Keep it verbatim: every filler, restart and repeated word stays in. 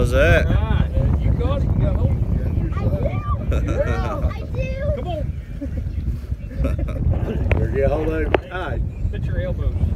How's that? All right. You got it. You got hold. I do. I do. Come on. Better get hold of him tight. Put your elbows.